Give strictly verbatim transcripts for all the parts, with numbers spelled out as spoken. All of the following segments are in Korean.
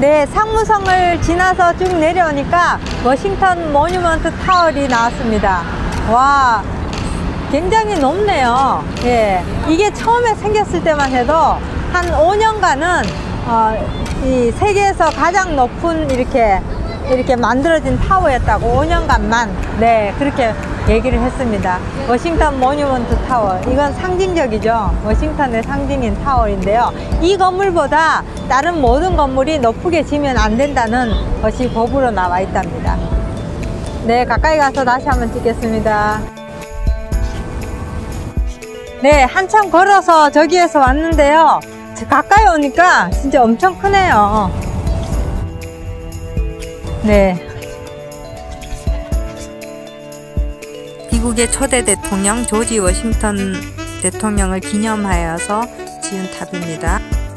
네, 상무성을 지나서 쭉 내려오니까 워싱턴 모뉴먼트 타월이 나왔습니다. 와, 굉장히 높네요. 예, 이게 처음에 생겼을 때만 해도 한 오 년간은 어, 이 세계에서 가장 높은 이렇게 이렇게 만들어진 타워였다고. 오 년간만. 네, 그렇게 얘기를 했습니다. 워싱턴 모뉴먼트 타워, 이건 상징적이죠. 워싱턴의 상징인 타워인데요, 이 건물보다 다른 모든 건물이 높게 지면 안 된다는 것이 법으로 나와 있답니다. 네, 가까이 가서 다시 한번 찍겠습니다. 네, 한참 걸어서 저기에서 왔는데요, 가까이 오니까 진짜 엄청 크네요. 네, 미국의 초대 대통령 조지 워싱턴 대통령을 기념하여서 지은 탑입니다.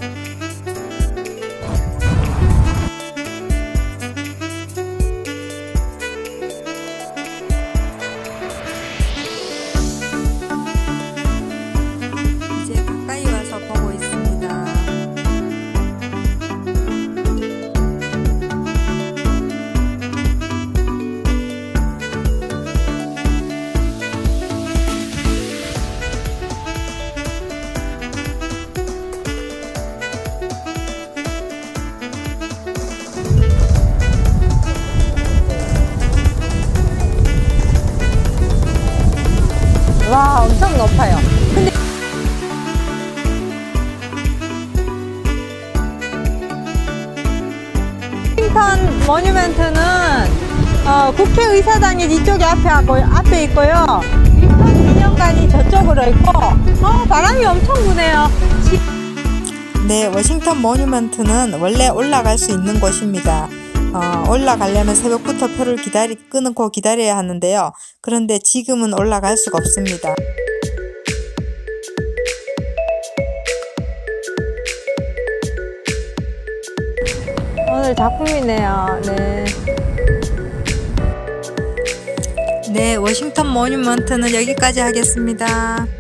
이제 가까이 와서 보고 있습니다. 와, 엄청 높아요. 근데 워싱턴 모뉴멘트는 어, 국회의사당이 이쪽에 앞에, 하고, 앞에 있고요, 링컨 기념관이 저쪽으로 있고, 어, 바람이 엄청 부네요. 네, 워싱턴 모뉴멘트는 원래 올라갈 수 있는 곳입니다. 어, 올라가려면 새벽부터 표를 기다리, 끊고 기다려야 하는데요. 그런데 지금은 올라갈 수가 없습니다. 오늘 작품이네요. 네. 네, 워싱턴 모뉴먼트는 여기까지 하겠습니다.